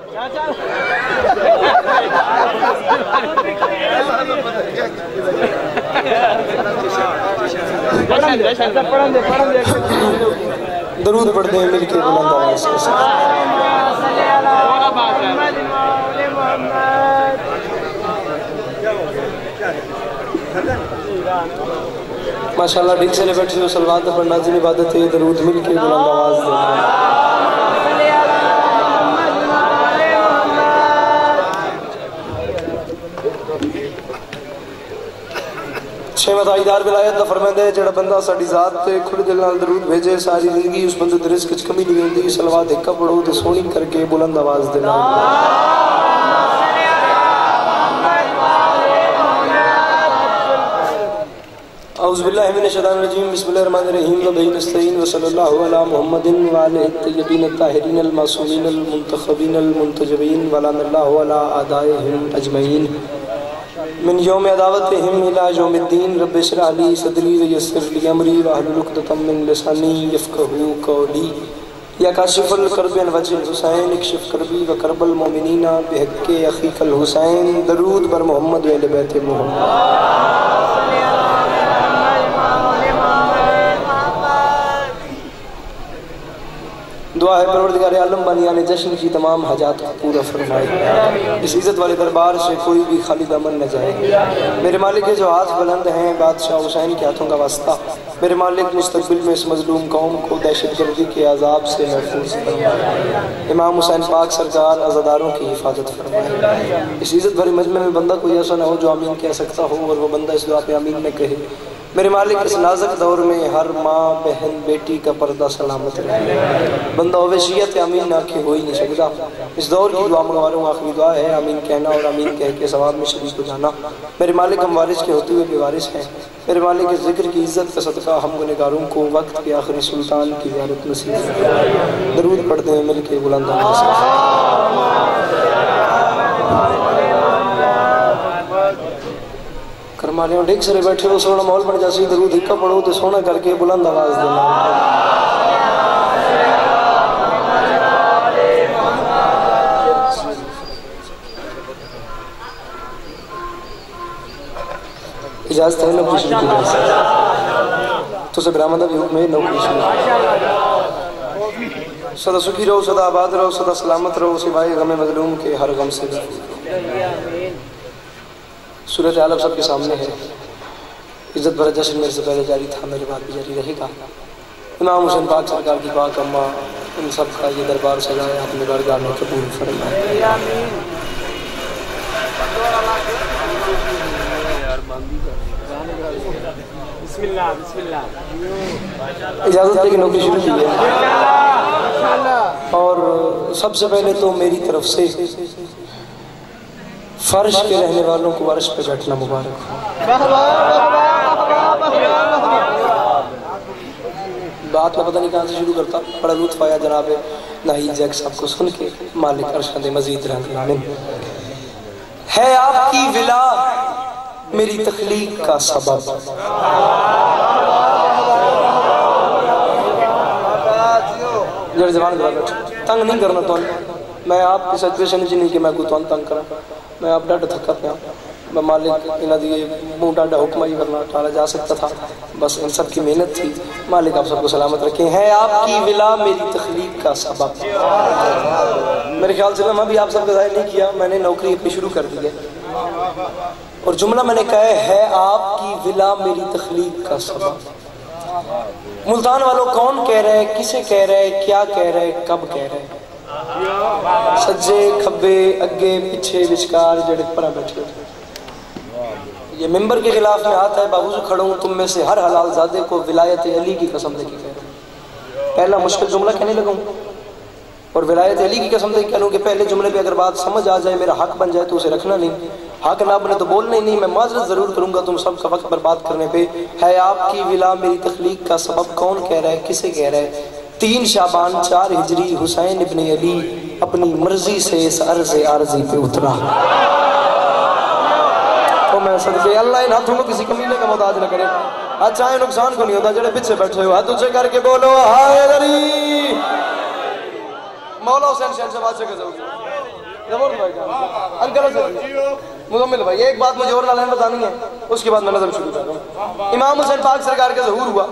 درود پڑھتے ہیں مل کے بلند آواز کے ساتھ۔ ماشاءاللہ ڈھنگ سے بیٹھے ہو صلوات پر نازل عبادت ہے، درود مل کے بلند آواز دینا۔ چھویں تاجدار ولایت دا فرمایا ہے جڑا بندہ ساڈی ذات تے کھلے دل نال درود بھیجے ساری زندگی اس بندے دے رزق وچ کمی نہیں ہوندی۔ صلوات ایک پڑھو تے سونی کر کے بلند آواز دے نال۔ اعوذ باللہ من الشیطان الرجیم، بسم اللہ الرحمن الرحیم، وبہ نستعین، وصلی اللہ علی محمد وآلہ الطیبین الطاہرین المعصومین المنتخبین المنتجبین، ولعن اللہ علی اعدائہم اجمعین من یوم عداوتہم الی یوم الدین۔ رب اشرح لی صدری ویسر لی امری واحلل عقدۃ من لسانی یفقہوا قولی۔ یا کاشف الکرب عن وجہ الحسین، اکشف کربی و کرب المؤمنین بحق اخیک الحسین۔ درود بر محمد و اہل بیت محمد۔ دعا ہے پروردگار عالم بانیان جشن کی تمام حاجات کو پورا فرمائے، اس عزت والے دربار سے کوئی بھی خالی دامن نہ جائے۔ میرے مالک کے جو ہاتھ بلند ہیں بادشاہ حسین کے ہاتھوں کا واسطہ، میرے مالک مستقبل میں اس مظلوم قوم کو دہشت گردی کے عذاب سے محفوظ فرمائے، امام حسین پاک سرکار عزاداروں کی حفاظت فرمائے۔ اس عزت بھرے مجمع میں بندہ کوئی ایسا نہ ہو جو آمین کہہ سکتا ہو اور وہ بندہ اس دعا پہ آمین نہ کہے۔ میرے مالک اس نازک دور میں ہر ماں بہن بیٹی کا پردہ سلامت رہے، بندہ ہوئے شیعت آمین نہ کہ ہو ہی نہیں سکتا۔ اس دور کی دعا منگواروں آخری دعا ہے آمین کہنا اور آمین کہہ کے ثواب میں شریک ہو جانا۔ میرے مالک ہم وارث کے ہوتے ہوئے بھی وارث ہیں، میرے مالک اس ذکر کی عزت کا صدقہ ہم گنہگاروں کو وقت کے آخری سلطان کی زیارت نصیب فرمائے۔ درود پڑھتے ہیں مل کے بلند آواز سے۔ کرمانے ہوں ڈھک سرے بیٹھے ہو سونا مول بن جاسی، درود ہکا پڑھو تو سونا کر کے بلند آواز دینا۔ اجازت ہے نوکری شروع کی جائے سے تو سے برآمدہ بھی حکم ہے نوکری شروع۔ صدا سکھی رہو، صدا آباد رہو، صدا سلامت رہو، سوائے غم مظلوم کے ہر غم سے صورت عالم سب کے سامنے ہے۔ عزت بھرا جشن میرے سے پہلے جاری تھا، میرے بعد بھی جاری رہے گا۔ امام حسین پاک سرکار کی پاک اماں ان سب کا یہ دربار سجایا اپنے بارگاہ میں قبول فرمائے۔ اجازت ہے کہ نوکری شروع کی ہے اور سب سے پہلے تو میری طرف سے فرش کے رہنے والوں کو عرش پہ بیٹھنا مبارک ہو۔ بات میں پتہ نہیں کہاں سے شروع کرتا، بڑا لطف آیا جناب ناہید جیک صاحب کو سن کے، مالک عرش دے مزید رحمت آمین۔ ہے آپ کی ولا میری تخلیق کا سبب، جڑے زبان دبا بیٹھے تنگ نہیں کرنا تو میں آپ کی سچویشن جی نہیں کہ میں کوئی تو تنگ کرا، میں آپ ڈاڈا تھکا پیا، میں مالک انہاں دی منہ ڈاڈا حکم ہی کرنا ٹالا جا سکتا تھا، بس ان سب کی محنت تھی۔ مالک آپ سب کو سلامت رکھیں۔ ہے آپ کی ولا میری تخلیق کا سبب، میرے خیال سے میں بھی آپ سب کا ظاہر نہیں کیا، میں نے نوکری اپنی شروع کر دی ہے اور جملہ میں نے کہا ہے آپ کی ولا میری تخلیق کا سبب۔ ملتان والوں کون کہہ رہے، کسے کہہ رہے، کیا کہہ رہے، کب کہہ رہے؟ سجے کھبے اگے پیچھے وچکار جڑے پرا بیٹھے، یہ ممبر کے خلاف میں ہاتھ ہے باوضو کھڑا ہوں تم میں سے ہر حلال زادے کو ولایت علی کی قسم دے کے کہہ رہے ہیں۔ پہلا مشکل جملہ کہنے لگا ہوں اور ولایت علی کی قسم دے کے کہہ لوں کہ پہلے جملے پہ اگر بات سمجھ آ جائے میرا حق بن جائے تو اسے رکھنا نہیں، حق نہ بنے تو بولنا ہی نہیں۔ میں معذرت ضرور کروں گا تم سب کا وقت برباد کرنے پہ۔ ہے آپ کی ولا میری تخلیق کا سبب، کون کہہ رہا ہے، کسے کہہ رہا ہے؟ 3 شعبان 4 ہجری حسین ابن علی اپنی مرضی سے اس عرض عارضی پہ اترا۔ تو میں صدقے اللہ ان ہاتھوں کو کسی کمینے کا محتاج نہ کرے، اچھا ہے نقصان کو نہیں ہوتا۔ جڑے پیچھے بیٹھے ہو ہاتھ اونچے کر کے بولو حیدری، مولا حسین شہنشاہ بادشاہ کا ذوق۔ مزمل بھائی ایک بات مجھے اور نالین بتانی ہے، اس کے بعد میں نظم شروع کر رہا ہوں۔ امام حسین پاک سرکار کا ظہور ہوا،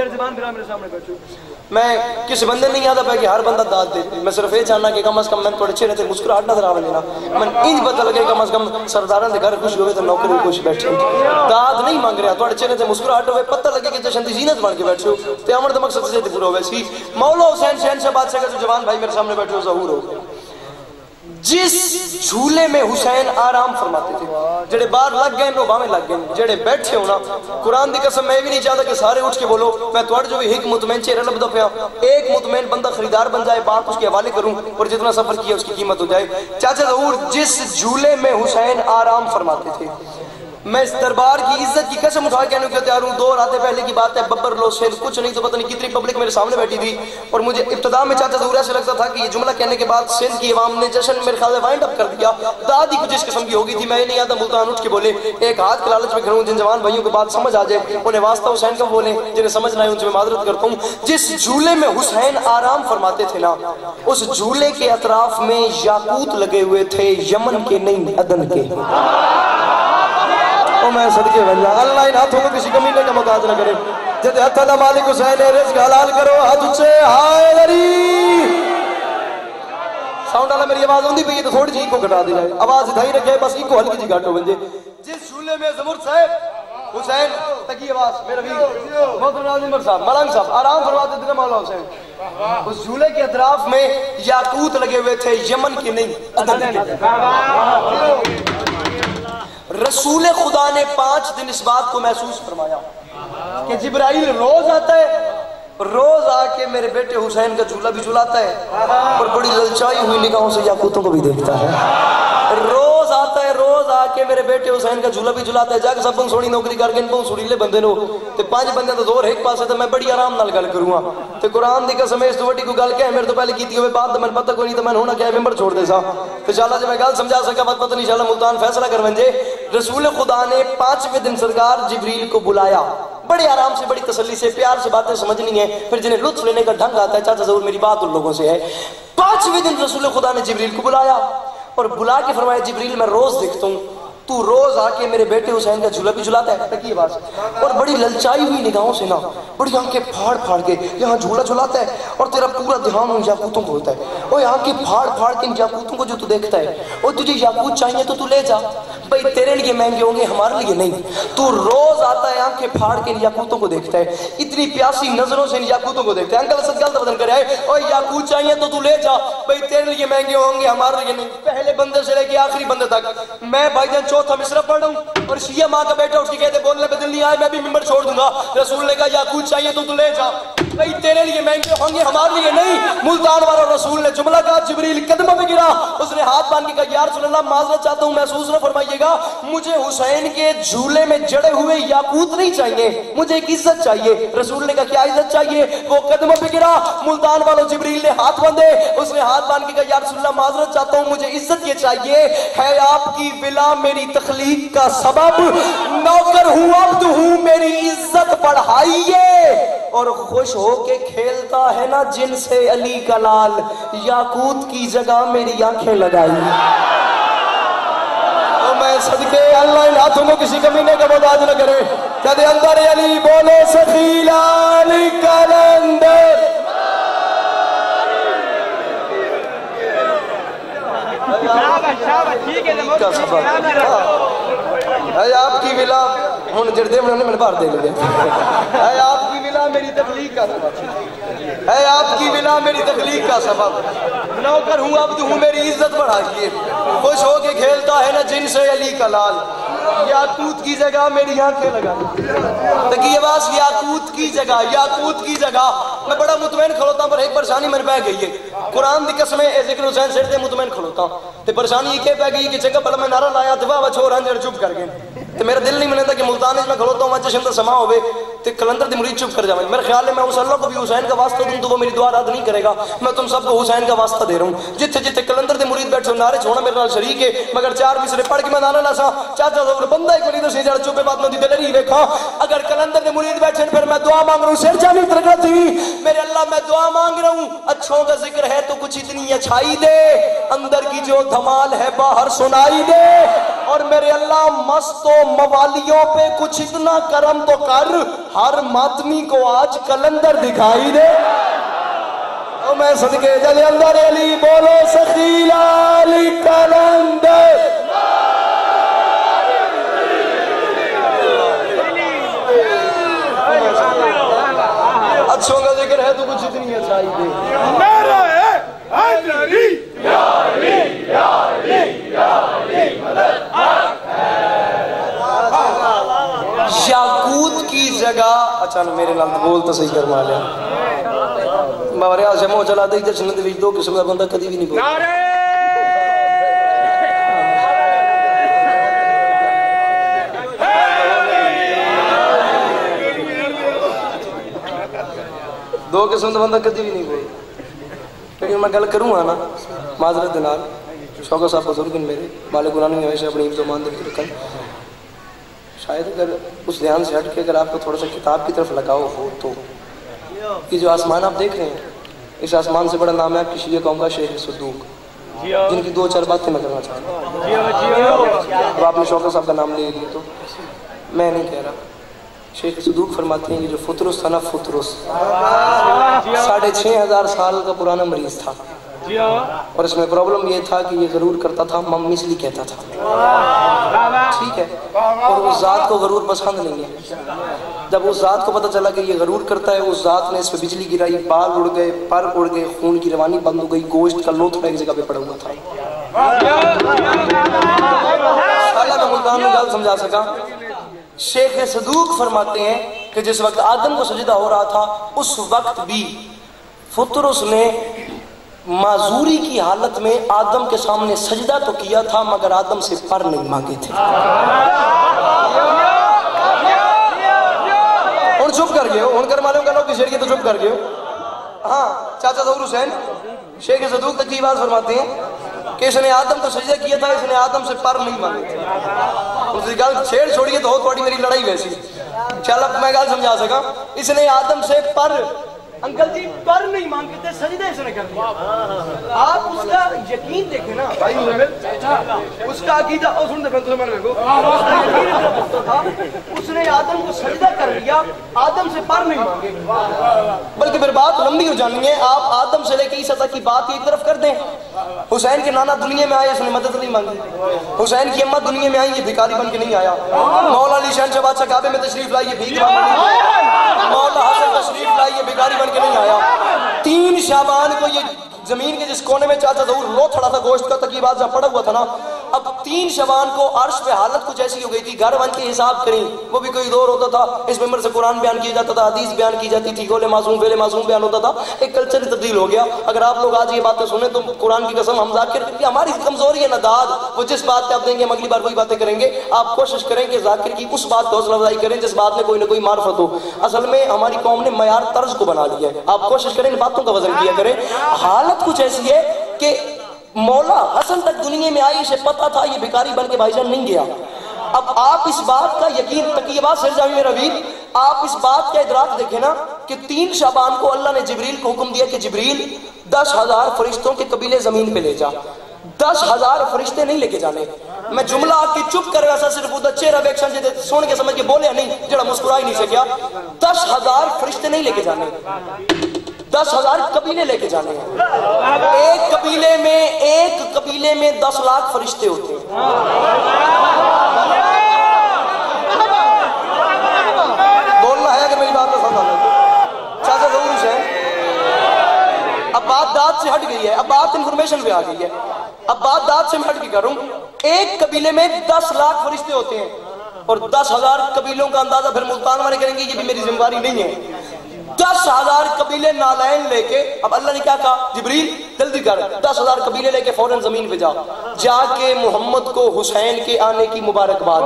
میں کسی بندے نہیں یاد پہ کہ ہر بندہ داد دے، میں صرف یہ چاہنا کہ کم از کم میں تھوڑے چہرے تے مسکراہٹ نظر آوے لینا، میں انج پتہ لگے کم از کم سرداراں دے گھر خوش ہوئے تو نوکر بھی خوش بیٹھے، داد نہیں مانگ رہا، تھوڑے چہرے تے مسکراہٹ ہوئے، پتہ لگے کہ جشن دی زینت بن کے بیٹھے ہو، تے عمر دا مقصد سے پورا ہوئے سی۔ مولا حسین شہنشاہ بادشاہ کا جو جوان بھائی میرے سامنے بیٹھے ہو ظہور ہو گئے۔ جس جھولے میں حسین آرام فرماتے تھے، جڑے باہر لگ گئے نو باہیں لگ گئے، جڑے بیٹھے ہونا، قرآن دی قسم میں بھی نہیں چاہتا کہ سارے اٹھ کے بولو، میں توڑ جو بھی ایک مطمئن چہرہ لبدا پیا، ایک مطمئن بندہ خریدار بن جائے، بات اس کے حوالے کروں اور جتنا سفر کیا اس کی قیمت ہو جائے۔ چاچا ظہور جس جھولے میں حسین آرام فرماتے تھے، میں اس دربار کی عزت کی قسم اٹھا کے کہنے کو تیار ہوں، 2 راتیں پہلے کی بات ہے، ببر لو سین کچھ نہیں تو پتہ نہیں کتنی پبلک میرے سامنے بیٹھی تھی، اور مجھے ابتدا میں چاچا ظہور ایسے لگتا تھا کہ یہ جملہ کہنے کے بعد سندھ کی عوام نے جشن میرے خیال میں وائنڈ اپ کر دیا، دادی کچھ اس قسم کی ہوگی تھی، میں یہ نہیں آتا ملتان اٹھ کے بولے، ایک ہاتھ کے لالچ میں کھڑا ہوں، جن جوان بھائیوں کو بات سمجھ آ جائے انہیں واسطہ حسین کا بولیں، جنہیں سمجھ نہ آئے ان سے میں معذرت کرتا ہوں۔ جس جھولے میں حسین آرام فرماتے تھے نا، اس جھولے کے اطراف میں یاقوت لگے ہوئے تھے، یمن کے نہیں عدن کے۔ میں صدقے بھلا اللہ ان ہاتھوں کو کسی کمینے کا محتاج نہ کرے، جد ہتھا دا مالک حسین رزق حلال کرو، ہاتھ اچھے ہائے لری ساؤنڈ والا میری آواز ہوندی پئی تو تھوڑی جی کو گھٹا دی جائے، آواز ادھائی رکھے بس ایک کو ہلکی جی گھٹو بن جائے۔ جس جھولے میں زمرد صاحب حسین تکی آواز میرا بھی محترم ناظرین صاحب ملنگ صاحب آرام فرماتے تھے مولا حسین، اس جھولے کے اطراف میں یاقوت لگے ہوئے تھے، یمن کے نہیں عدن کے۔ رسول خدا نے 5 دن اس بات کو محسوس فرمایا کہ جبرائیل روز آتا ہے، روز آ کے میرے بیٹے حسین کا جھولا بھی جھلاتا ہے اور بڑی للچائی ہوئی نگاہوں سے یاقوتوں کو بھی دیکھتا ہے، روز آتا ہے، روز آ کے میرے بیٹے حسین کا جھولا بھی جھلاتا ہے۔ جا کے سب بن سوڑی نوکری کر کے ان بہت سوڑیلے بندے نو تے 5 بندے تو دور ایک پاسے تے میں بڑی آرام نال گل کروں تے قرآن دی قسم اس تو وڈی کوئی گل کہ میرے تو پہلے کیتی ہوئے بات میں پتہ کوئی نہیں تے میں ہونا کہ ممبر چھوڑ دے سا تے انشاءاللہ جب میں گل سمجھا سکا بات پتہ نہیں انشاءاللہ ملتان فیصلہ کر ونجے۔ رسول خدا نے 5ویں دن سرکار جبریل کو بلایا، بڑے آرام سے بڑی تسلی سے پیار سے باتیں سمجھنی ہیں، پھر جنہیں لطف لینے کا ڈھنگ آتا ہے، چاچا ضرور میری بات ان لوگوں سے ہے۔ 5ویں دن رسول خدا نے جبریل کو بلایا اور بلا کے فرمایا جبریل میں روز دیکھتا ہوں تو روز آ کے میرے بیٹے حسین کا جھولا بھی جھلاتا ہے، تکی آواز اور بڑی للچائی ہوئی نگاہوں سے نا بڑی آنکھیں پھاڑ پھاڑ کے یہاں جھولا جھلاتا ہے اور تیرا پورا دھیان ان یاقوتوں کو ہوتا ہے، اور آنکھیں پھاڑ پھاڑ کے ان یاقوتوں کو جو تو دیکھتا ہے، اور تجھے یاقوت چاہیے تو لے جا، بھائی تیرے لیے مہنگے ہوں گے ہمارے لیے نہیں، تو روز آتا ہے آنکھیں پھاڑ کے ان یاقوتوں کو دیکھتا ہے، اتنی پیاسی نظروں سے ان یاقوتوں کو دیکھتا ہے۔ انکل اسد غلط بدن کرے اور یاقوت چاہیے تو لے جا، بھائی تیرے لیے مہنگے ہوں گے ہمارے لیے نہیں، پہلے بندے سے لے کے آخری بندے تک۔ میں بھائی جان 4تھا مصرع پڑھ رہا ہوں اور شیعہ ماں کا بیٹا اٹھ کے کہتے بولنے پہ دل نہیں آئے میں بھی ممبر چھوڑ دوں گا، رسول نے کہا یاقوت چاہیے تو لے جا، بھئی تیرے لیے مہنگے ہوں گے ہمارے لیے نہیں۔ ملتان والا رسول نے جملہ کہا، جبریل قدموں میں گرا، اس نے ہاتھ باندھ کے کہا یا رسول اللہ معذرت چاہتا ہوں محسوس نہ فرمائیے گا، مجھے حسین کے جھولے میں جڑے ہوئے یاقوت نہیں چاہیے، مجھے ایک عزت چاہیے۔ رسول نے کہا کیا عزت چاہیے؟ وہ قدموں پہ گرا، ملتان والوں جبریل نے ہاتھ باندھے، اس نے ہاتھ باندھ کے کہا یا رسول اللہ معذرت چاہتا ہوں مجھے عزت یہ چاہیے ہے، آپ کی ولا میری تخلیق کا سبب، نوکر ہوں عبد ہوں میری عزت بڑھائیے، اور خوش ہو کے کھیلتا ہے نا جن سے علی کا لال، یاقوت کی جگہ میری آنکھیں لگائی۔ تو میں صدقے اللہ ان ہاتھوں کو کسی کمینے کا محتاج نہ کرے، کہتے اندر علی بولو سخی لال کلندر، اے آپ کی ولا ہن جڑدے بنانے میں باہر دے لے، اے آپ کی ولا میری تخلیق کا سبب، اے آپ کی ولا میری تخلیق کا سبب، نوکر ہوں عبد ہوں میری عزت بڑھائیے، خوش ہو کے کھیلتا ہے نا جن سے علی کا لال، یاقوت کی جگہ میری آنکھیں لگا، تکی آواز یاقوت کی جگہ، یاقوت کی جگہ۔ میں بڑا مطمئن کھلوتا ہوں پر ایک پریشانی میرے پہ گئی ہے، قرآن دی قسم ہے ذکر حسین سر تے مطمئن کھلوتا ہوں تے پریشانی یہ کہ پہ گئی کہ جگہ بڑا میں نعرہ لایا دفاع چھوڑ ہنجر چپ کر گئے، تو میرا دل نہیں منتا کہ ملتان میں کھلوتا ہوں جشن کا سما ہوئے تو کلندر دی مرید چپ کر جائے. میرے خیال میں اس اللہ کو بھی حسین کا واسطہ دوں تو وہ میری دعا رد نہیں کرے گا. میں تم سب کو حسین کا واسطہ دے رہا ہوں. جتھے جتھے کلندر دی مرید بیٹھے نعرے چھوڑنا میرے نال شریک ہے, مگر 4 مصرے پڑھ کے میں نانا لاسا چاچا ظہور بندہ ایک مرید سے جڑ چوبے بات میں دلری ویکھا. اگر کلندر دی مرید بیٹھے پھر میں دعا مانگ رہا ہوں سر جانی ترکا تھی میرے اللہ میں دعا مانگ رہا ہوں اچھوں کا ذکر ہے تو کچھ اتنی اچھائی دے, اندر کی جو دھمال ہے باہر سنائی دے, اور میرے اللہ مست و موالیوں پہ کچھ اتنا کرم تو کر ہر ماتمی کو آج کلندر دکھائی دے. تو میں صدقے جل اندر علی بولو سخیل علی کلندر. اچھوں کا ذکر ہے تو کچھ اتنی اچھائی دے. نعرہ حیدری یا علی یا علی یا علی مدد. یاقوت کی جگہ اچھا میرے نال بول تو صحیح کروا لیا. مارے آج ہمو چلا دے جشن دے وچ 2 قسم دا بندہ کدی بھی نہیں بول. نعرہ دو قسم دا بندہ کدی بھی نہیں بول. لیکن میں گل کروں نا معذرت نال شوکت صاحب بزرگ میرے مالک قرآن میں ہمیشہ اپنی عزت و مان دے رکھن. شاید اگر اس دھیان سے ہٹ کے اگر آپ کو تھوڑا سا کتاب کی طرف لگاؤ ہو تو یہ جو آسمان آپ دیکھ رہے ہیں اس آسمان سے بڑا نام ہے آپ کی شیعہ قوم کا شیخ صدوق, جن کی 2-4 باتیں میں کرنا چاہتا ہوں. اب آپ نے شوکت صاحب کا نام لے لیا تو میں نہیں کہہ رہا. شیخ صدوق فرماتے ہیں کہ جو فطرس تھا نا فطرس 6500 سال کا پرانا مریض تھا, اور اس میں پرابلم یہ تھا کہ یہ غرور کرتا تھا مم مثلی کہتا تھا. ٹھیک ہے, اور اس ذات کو غرور پسند نہیں ہے. جب اس ذات کو پتہ چلا کہ یہ غرور کرتا ہے اس ذات نے اس پہ بجلی گرائی, بال اڑ گئے, پر اڑ گئے, خون کی روانی بند ہو گئی, گوشت کا لوتھڑا ایک جگہ پہ پڑا ہوا تھا. اللہ میں ملتان میں گل سمجھا سکا. شیخ صدوق فرماتے ہیں کہ جس وقت آدم کو سجدہ ہو رہا تھا اس وقت بھی فطرس نے معذوری کی حالت میں آدم کے سامنے سجدہ تو کیا تھا مگر آدم سے پر نہیں مانگے تھے. اور چپ کر گئے ہو ان کر معلوم کرو کہ شیر کی تو چپ کر گئے ہو. ہاں چاچا ظہور حسین شیخ صدوق تک کی بات فرماتے ہیں کہ اس نے آدم کو سجدہ کیا تھا, اس نے آدم سے پر نہیں مانگے تھے. اس نے گل چھیڑ چھوڑیے تو ہو تھوڑی میری لڑائی ویسی. چل اب میں گل سمجھا سکا. اس نے آدم سے پر انکل جی پر نہیں مانگتے تھے, سجدہ اس نے کر دیا. آپ اس کا یقین دیکھیں نا بھائی, اس کا عقیدہ اس نے آدم کو سجدہ کر لیا, آدم سے پر نہیں مانگے. بلکہ پھر بات لمبی ہو جانی ہے. آپ آدم سے لے کے عیسیٰ تک کی بات ایک طرف کر دیں. حسین کے نانا دنیا میں آئے, اس نے مدد نہیں مانگی. حسین کی اماں دنیا میں آئی, یہ بھکاری بن کے نہیں آیا. مولا علی شہنشاہ بادشاہ کعبے میں تشریف لائی, یہ بھیک مانگ نہیں آیا. مولا حسن تشریف لائی, یہ بھکاری بن کے نہیں آیا. 3 شعبان کو یہ زمین کے جس کونے میں چاچا ظہور لو تھڑا تھا گوشت کا تقیبات جہاں پڑا ہوا تھا نا, اب 3 شعبان کو عرش پہ حالت کچھ ایسی ہو گئی تھی. گھر بن کے حساب کریں وہ بھی کوئی دور ہوتا تھا, اس ممبر سے قرآن بیان کیا جاتا تھا, حدیث بیان کی جاتی تھی, گولے معصوم فعل معصوم بیان ہوتا تھا. ایک کلچر تبدیل ہو گیا. اگر آپ لوگ آج یہ باتیں سنیں تو قرآن کی قسم ہم ذاکر کہ ہماری کمزوری ہے نداد, وہ جس بات پہ آپ دیں گے ہم اگلی بار وہی باتیں کریں گے. آپ کوشش کریں کہ ذاکر کی اس بات کو حوصلہ افزائی کریں جس بات میں کوئی نہ کوئی معرفت ہو. اصل میں ہماری قوم نے معیار طرز کو بنا لیا ہے. آپ کوشش کریں ان باتوں کا وزن کیا کریں. حالت کچھ ایسی ہے کہ مولا حسن تک دنیا میں آئی, اسے پتا تھا یہ بھکاری بن کے بھائی جان نہیں گیا. اب آپ اس بات کا یقین تقیہ بات سر جاوی میرا ویر, آپ اس بات کا ادراک دیکھیں نا کہ 3 شعبان کو اللہ نے جبریل کو حکم دیا کہ جبریل 10,000 فرشتوں کے قبیلے زمین پہ لے جا. 10,000 فرشتے نہیں لے کے جانے. میں جملہ آپ کی چپ کر رہا سا, صرف وہ چہرہ ویکشن جے سن کے سمجھ کے بولے نہیں, جڑا مسکرا ہی نہیں سکیا. 10,000 فرشتے نہیں لے کے جانے, 10,000 قبیلے لے کے جانے ہیں. ایک قبیلے میں 10 لاکھ فرشتے ہوتے ہیں. بولنا ہے کہ میری بات کو سمجھا لیں. چاچا ظہور حسین اب بات داد سے ہٹ گئی ہے, اب بات انفارمیشن پہ آ گئی ہے. اب بات داد سے میں ہٹ کے کروں. ایک قبیلے میں 10 لاکھ فرشتے ہوتے ہیں, اور 10,000 قبیلوں کا اندازہ پھر ملتان والے کریں گے, یہ بھی میری ذمہ داری نہیں ہے. 10,000 قبیلے نالین لے کے، اب اللہ نے کیا کہا جبریل جلدی کر 10,000 قبیلے لے کے فوراً زمین پہ جا کے محمد کو حسین کے آنے کی مبارکباد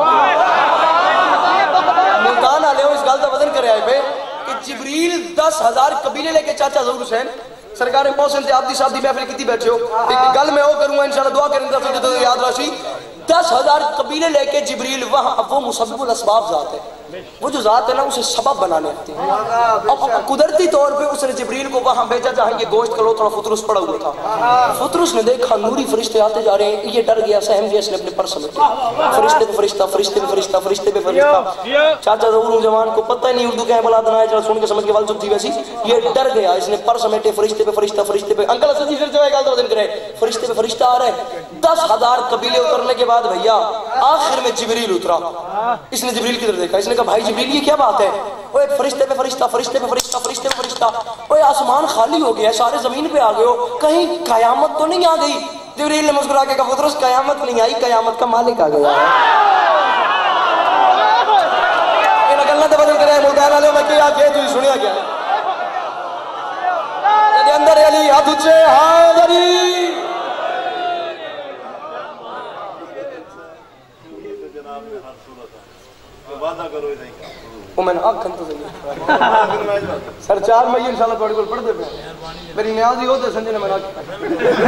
ملتان آلے ہو اس گل کا وزن کرے آئے پہ کہ جبریل 10,000 قبیلے لے کے چاچا ظہور حسین سرکار محسن سے آپ دی صاحب دی محفل کتی بیٹھے ہو ایک گل میں وہ کروں گا انشاءاللہ دعا کریں گے تو یاد راشی 10,000 قبیلے لے کے جبریل وہاں، اب وہ مسبب الاسباب ذات ہے، وہ جو ذات ہے نا اسے سبب بنانے آتے ہیں۔ اب قدرتی طور پہ اس نے جبریل کو وہاں بھیجا جہاں یہ گوشت کلو تھوڑا فطرس پڑا ہوا تھا۔ فطرس نے دیکھا نوری فرشتے آتے جا رہے ہیں، یہ ڈر گیا سہم گیا، اس نے اپنے پر سمیٹا، فرشتے پہ فرشتہ، فرشتے پہ فرشتہ، فرشتے پہ فرشتہ۔ چاچا ظہور جوان کو پتہ ہی نہیں اردو کہیں بلا دنا ہے، جہاں سن کے سمجھ کے وال چک تھی ویسی، یہ ڈر گیا، اس نے پر سمیٹے، فرشتے پہ فرشتہ، فرشتے پہ انکل اسدی پھر جو ہے گل تو بدن کرے، فرشتے پہ فرشتہ آ رہے ہیں۔ 10,000 قبیلے اترنے کے بعد بھیا آخر میں جبریل اترا، اس نے جبریل کی طرف دیکھا، اس نے کہا بھائی جبریل یہ کیا بات ہے؟ وہ فرشتے پہ فرشتہ، فرشتے پہ فرشتہ، فرشتے پہ فرشتہ، وہ آسمان خالی ہو گیا، سارے زمین پہ آ گئے ہو، کہیں قیامت تو نہیں آ گئی؟ جبریل نے مسکرا کے کہا پترس قیامت نہیں آئی، قیامت کا مالک آ گیا۔ ان گلاں تے بدل کرے ملتان والے میں کیا کہ تو سنیا کیا ہے اندر علی ہاتھ اونچے حاضری وہ میں نے آنکھن تو صحیح سر 4 مئی انشاءاللہ تھوڑے کو پڑھ دے پہ میری نیازی ہوتے سنجے نے میں نے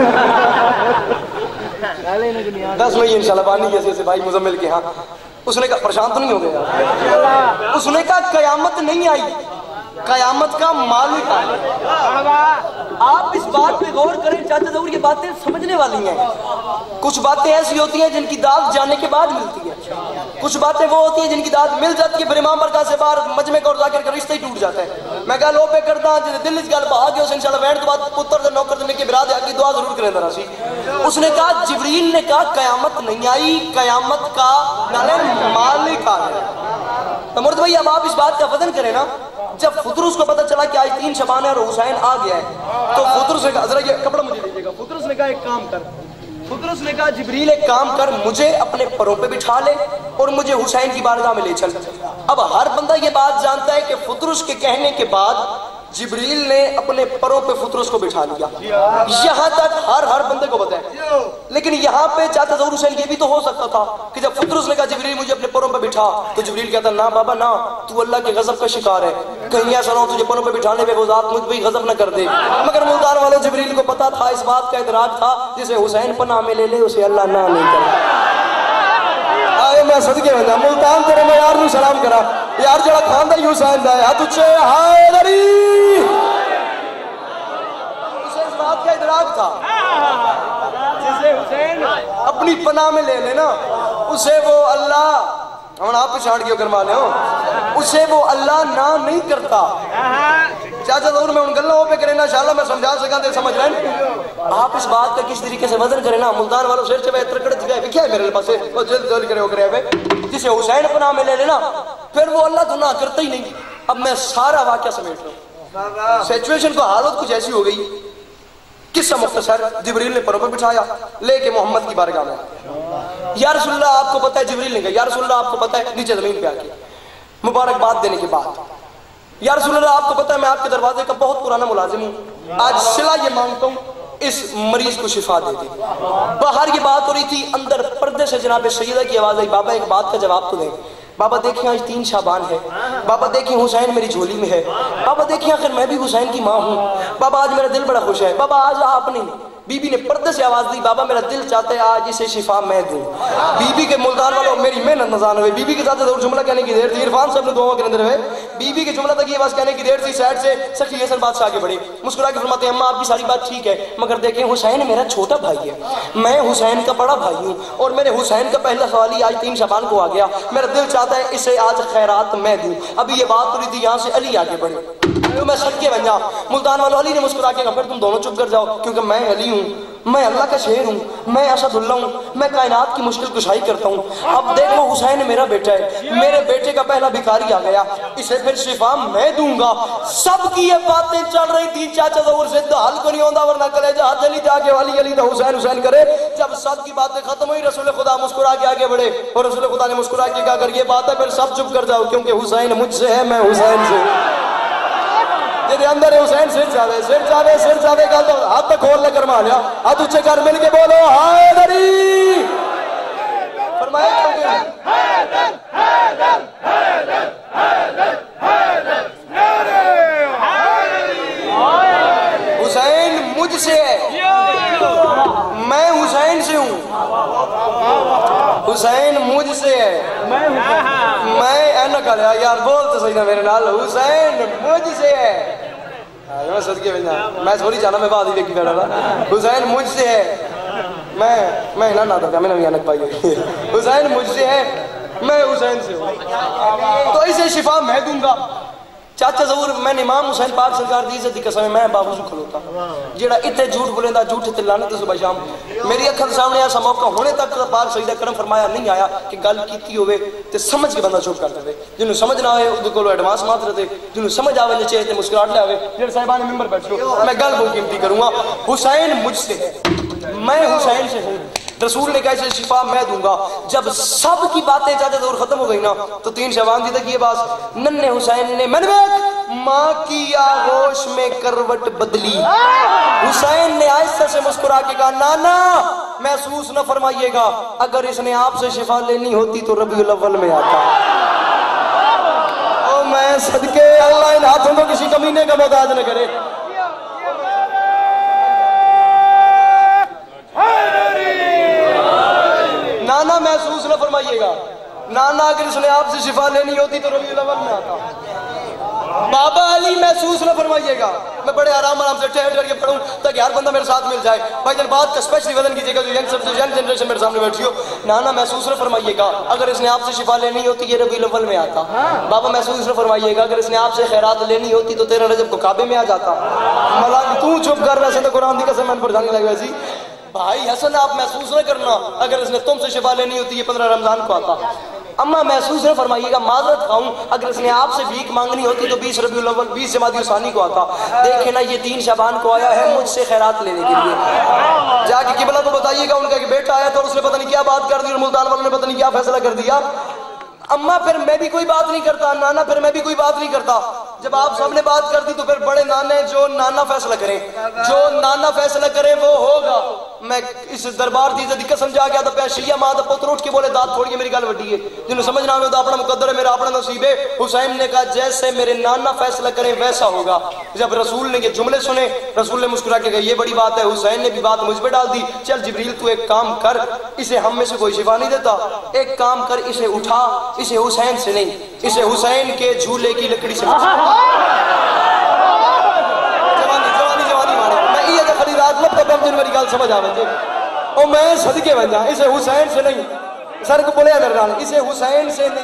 10 مئی انشاءاللہ بانی جیسے سے بھائی مزمل کے ہاں اس نے کہا پریشان تو نہیں ہو گیا، اس نے کہا قیامت نہیں آئی، قیامت کا مالک آیا۔ آپ اس بات پہ غور کریں چاچا ظہور، یہ باتیں سمجھنے والی ہیں۔ کچھ باتیں ایسی ہوتی ہیں جن کی داد جانے کے بعد ملتی ہے، کچھ باتیں وہ ہوتی ہیں جن کی داد مل جاتی ہے پھر امام برکات سے باہر مجمع کا اور ذاکر کا رشتہ ہی ٹوٹ جاتا ہے۔ میں کہا لو پہ کرتا ہوں جن دل اس گل بہا کے اس انشاءاللہ وینڈ تو بعد پتر دے نوکر دے کے براد ہے کی دعا ضرور کریں ذرا سی۔ اس نے کہا جبریل نے کہا قیامت نہیں آئی، قیامت کا مالک آ گیا۔ تو مرد بھائی اب آپ اس بات کا وزن کریں نا، جب فطرس کو پتہ چلا کہ آج 3 شبان ہے اور حسین آ گیا ہے تو فطرس نے کہا ذرا یہ کپڑا مجھے دیجیے گا، فطرس نے کہا ایک کام کر، فطرس نے کہا جبریل ایک کام کر مجھے اپنے پروں پہ بٹھا لے اور مجھے حسین کی بارگاہ میں لے چل۔ اب ہر بندہ یہ بات جانتا ہے کہ فطرس کے کہنے کے بعد جبریل نے اپنے پروں پہ فطرس کو بٹھا لیا، یہاں تک ہر بندے کو پتہ ہے۔ لیکن یہاں پہ چاچا ظہور حسین یہ بھی تو ہو سکتا تھا کہ جب فطرس نے کہا جبریل مجھے اپنے پروں پہ بٹھا تو جبریل کہتا نا بابا نا، تو اللہ کے غضب کا شکار ہے، کہیں ایسا نہ ہو تجھے پروں پہ بٹھانے پہ وہ ذات مجھ پہ غضب نہ کر دے۔ مگر ملتان والے جبریل کو پتا تھا، اس بات کا ادراک تھا، جسے حسین پناہ میں لے لے اسے اللہ نہ نہیں کرے۔ آئے میں صدقے میں ملتان تیرے میں یار نو سلام کرا، یار جڑا کھاندہ ہی حسین دا ہے ہاتھ اچھے حیدری، اسے اس بات کا ادراک تھا جسے حسین اپنی پناہ میں لے لینا اسے وہ اللہ ہم آپ پچھاڑ گئے کروا لے ہو، اسے وہ اللہ نہ نہیں کرتا۔ چاچا ظہور میں ان گلوں پہ کریں نا انشاءاللہ میں سمجھا سکاں دے سمجھ رہے ہیں۔ آپ اس بات کا کس طریقے سے وزن کریں نا، ملتان والوں سیر سے ترکڑ جگہ کیا ہے میرے پاس وہ جلد جلد کرے ہو کرے ہوئے جسے حسین پناہ میں لے لینا پھر وہ اللہ گناہ کرتا ہی نہیں۔ اب میں سارا واقعہ سمیٹ رہا ہوں، سیچویشن کو حالت کچھ ایسی ہو گئی، قصہ مختصر، جبریل نے پروں پر بٹھایا لے کے محمد کی بارگاہ میں، یا رسول اللہ آپ کو پتہ ہے، جبریل نے کہا یا رسول اللہ آپ کو پتہ ہے، نیچے زمین پہ آ کے مبارکباد دینے کے بعد یا رسول اللہ آپ کو پتہ ہے میں آپ کے دروازے کا بہت پرانا ملازم ہوں، آج صلہ یہ مانگتا ہوں اس مریض کو شفا دے دے۔ باہر یہ بات ہو رہی تھی، اندر پردے سے جناب سیدہ کی آواز آئی، بابا ایک بات کا جواب تو دیں۔ بابا دیکھیں آج 3 شعبان ہے، بابا دیکھیں حسین میری جھولی میں ہے، بابا دیکھیں آخر میں بھی حسین کی ماں ہوں، بابا آج میرا دل بڑا خوش ہے، بابا آج آپ نہیں۔ بی بی نے پردے سے آواز دی، بابا میرا دل چاہتا ہے آج اسے شفا میں دوں۔ بی بی کے ملتان والوں میری محنت نظان ہوئے، بی بی کے ساتھ ضرور جملہ کہنے کی دیر تھی، عرفان صاحب نے دعاؤں کے اندر ہوئے، بی بی کے جملہ تک یہ بات کہنے کی دیر تھی، سائڈ سے سخی حسن بادشاہ آگے بڑھے، مسکرا کے فرماتے ہیں اماں آپ کی ساری بات ٹھیک ہے مگر دیکھیں حسین میرا چھوٹا بھائی ہے، میں حسین کا بڑا بھائی ہوں اور میرے حسین کا پہلا سوال ہی آج 3 شعبان کو آ گیا، میرا دل چاہتا ہے اسے آج خیرات میں دوں۔ ابھی یہ بات ہو رہی تھی، یہاں سے علی آگے بڑھے، میں صدقے بن جا، ملتان والوں علی نے مسکرا کے کہا پھر تم دونوں چپ کر جاؤ کیونکہ میں علی ہوں، میں اللہ کا شہر ہوں، میں اسد اللہ ہوں، میں کائنات کی مشکل کشائی کرتا ہوں۔ اب دیکھو حسین میرا بیٹا ہے، میرے بیٹے کا پہلا بھکاری آ گیا، اسے پھر شفا میں دوں گا۔ سب کی یہ باتیں چل رہی تھی، چاچا ظہور سے حل کو نہیں ہوتا ورنہ کلیجہ ہاتھ علی جا کے والی علی تو حسین حسین کرے۔ جب سب کی باتیں ختم ہوئی رسول خدا مسکرا کے آگے بڑھے اور رسول خدا نے مسکرا کے کہا اگر یہ بات ہے پھر سب چپ کر جاؤ کیونکہ حسین مجھ سے ہے، میں حسین سے۔ دے اندر حسین سر جاوے گل تو ہاتھ تک کھول لے کر ماریا ہاتھ اچھے کر مل کے بولو حیدری فرمایا حسین مجھ سے ہے میں حسین سے ہوں حسین مجھ سے ہے میں اینا کہا لیا یار بول تو صحیح نا میرے نال حسین مجھ سے ہے میں صدقے میں تھوڑی جانا میں بعد ہی دیکھی بیٹھا تھا حسین مجھ سے ہے میں نہ دکھا میں نے بھی آنک پائی ہوئی حسین مجھ سے ہے میں حسین سے ہوں تو اسے شفا میں دوں گا چاچا ضرور میں نے امام حسین پاک سرکار دی عزت دی قسم میں باوضو کھلوتا جیڑا اتنے جھوٹ بولیندا جھوٹ تے لعنت صبح شام میری اکھاں سامنے ایسا موقع ہونے تک پاک سیدہ کرم فرمایا نہیں آیا کہ گل کیتی ہوئے تے سمجھ کے بندہ چپ کر دے جنوں سمجھ نہ آئے اودے کولو ایڈوانس مات رہتے جنوں سمجھ آوے نیچے تے مسکراہٹ لے آوے جڑے صاحبان ممبر بیٹھو میں گل بول قیمتی کروں گا حسین مجھ سے ہے میں حسین سے ہوں رسول نے کہا اسے شفا میں دوں گا جب سب کی باتیں چاہتے دور ختم ہو گئی نا تو 3 شعبان دی تک یہ بات ننھے حسین نے ماں کی آغوش میں کروٹ بدلی حسین نے آہستہ سے مسکرا کے کہا نانا محسوس نہ فرمائیے گا اگر اس نے آپ سے شفا لینی ہوتی تو ربیع الاول میں آتا او میں صدقے اللہ ان ہاتھوں کو کسی کمینے کا محتاج نہ کرے نانا محسوس نہ فرمائیے گا نانا اگر اس نے آپ سے شفا لینی ہوتی تو ربیع الاول میں آتا بابا علی محسوس نہ فرمائیے گا میں بڑے آرام سے ٹھہر کے پڑھوں تاکہ ہر بندہ میرے ساتھ مل جائے بھائی جان بات کا اسپیشلی وزن کیجیے گا جو ینگ جنریشن میرے سامنے بیٹھی ہو نانا محسوس نہ فرمائیے گا اگر اس نے آپ سے شفا لینی ہوتی یہ ربیع الاول میں آتا بابا محسوس نہ فرمائیے گا اگر اس نے آپ سے خیرات لینی ہوتی تو 13 رجب کو کعبے میں آ جاتا ملک تو چپ کر ویسے تو قرآن دی قسم میں پر جانے لگے ویسی بھائی حسن آپ محسوس نہ کرنا اگر اس نے تم سے شفا لینی ہوتی یہ 15 رمضان کو آتا اما محسوس نہ فرمائیے گا معذرت خواہوں اگر اس نے آپ سے بھیک مانگنی ہوتی تو 20 ربیع الاول 20 جمادی الثانی کو آتا دیکھیں نا یہ 3 شعبان کو آیا ہے مجھ سے خیرات لینے کے لیے جا کے قبلہ کو بتائیے گا ان کا کہ بیٹا آیا تو اس نے پتہ نہیں کیا بات کر دی اور ملتان والوں نے پتہ نہیں کیا فیصلہ کر دیا اما پھر میں بھی کوئی بات نہیں کرتا نانا پھر میں بھی کوئی بات نہیں کرتا جب آپ سب نے بات کر دی تو پھر بڑے نانے جو نانا فیصلہ کریں وہ ہوگا میں اس دربار دی عزت قسم جا گیا تو پہ شیعہ ماں دا پتر اٹھ کے بولے داد تھوڑی ہے میری گل وڈی ہے جنہوں سمجھنا ہمیں دا اپنا مقدر ہے میرا اپنا نصیب ہے حسین نے کہا جیسے میرے نانا فیصلہ کریں ویسا ہوگا جب رسول نے یہ جملے سنے رسول نے مسکرا کے کہا یہ بڑی بات ہے حسین نے بھی بات مجھ پہ ڈال دی چل جبریل تو ایک کام کر اسے ہم میں سے کوئی شفا نہیں دیتا ایک کام کر اسے اٹھا اسے حسین سے نہیں اسے حسین کے جھولے کی لکڑی سے میری گل سمجھ آوے تھے اور میں صدقے بن جا اسے حسین سے نہیں سر کو بولے میرے نال اسے حسین سے نہیں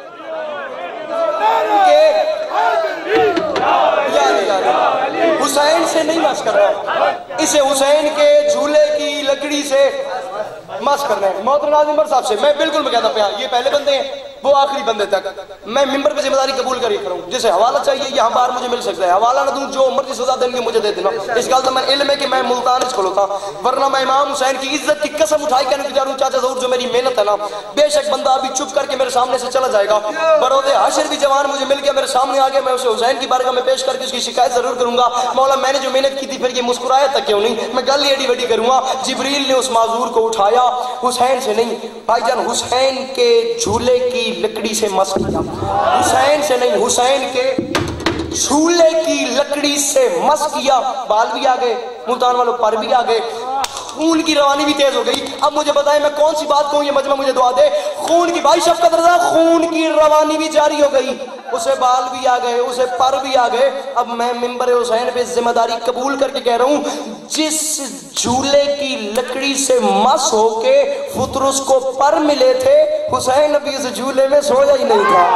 حسین سے نہیں مس کر رہا اسے حسین کے جھولے کی لکڑی سے مس کرنا ہے محترم ناظرین ممبر صاحب سے میں بالکل میں کہتا پیا یہ پہلے بندے ہیں وہ آخری بندے تک میں ممبر پہ ذمہ داری قبول کر کروں جسے حوالہ چاہیے یہاں بار مجھے مل سکتا ہے حوالہ نہ دوں جو مرضی سزا دیں گے مجھے دے دینا اس گل کا میں علم ہے کہ میں ملتان اس کھلوتا ورنہ میں امام حسین کی عزت کی قسم اٹھائی کہنے گزاروں چاچا ضرور جو میری محنت ہے نا بے شک بندہ ابھی چپ کر کے میرے سامنے سے چلا جائے گا برود حشر بھی جوان مجھے مل گیا میرے سامنے آ گیا میں اسے حسین کی بارگاہ میں پیش کر کے اس کی شکایت ضرور کروں گا مولا میں نے جو محنت کی تھی پھر یہ مسکرایا تک کیوں نہیں میں گل ایڈی وڈی کروں گا جبریل نے اس معذور کو اٹھایا حسین سے نہیں بھائی جان حسین کے جھولے کی لکڑی سے مس کیا حسین سے نہیں حسین کے جھولے کی لکڑی سے مس کیا بال بھی آ گئے ملتان والوں پر بھی آ گئے خون کی روانی بھی تیز ہو گئی اب مجھے بتائیں میں کون سی بات کہوں یہ مجمع مجھے دعا دے خون کی بھائی شفقت رضا خون کی روانی بھی جاری ہو گئی اسے بال بھی آ گئے اسے پر بھی آ گئے اب میں ممبر حسین پہ ذمہ داری قبول کر کے کہہ رہا ہوں جس جھولے کی لکڑی سے مس ہو کے فطرس کو پر ملے تھے حسین نبی اس جھولے میں سویا ہی نہیں تھا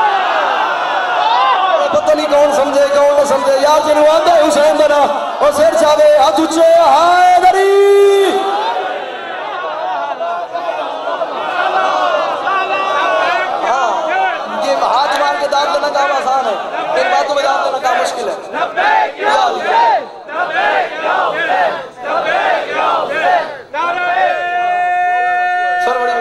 پتہ نہیں کون سمجھے کون نہ سمجھے یار جنہوں آندھا ہے حسین دینا اور سیر چاہے ہاتھ اچھے حیدری ہاں یہ ہاتھ مار کے داد دینا کام آسان ہے ایک باتوں میں داد دینا کام مشکل ہے سر بڑی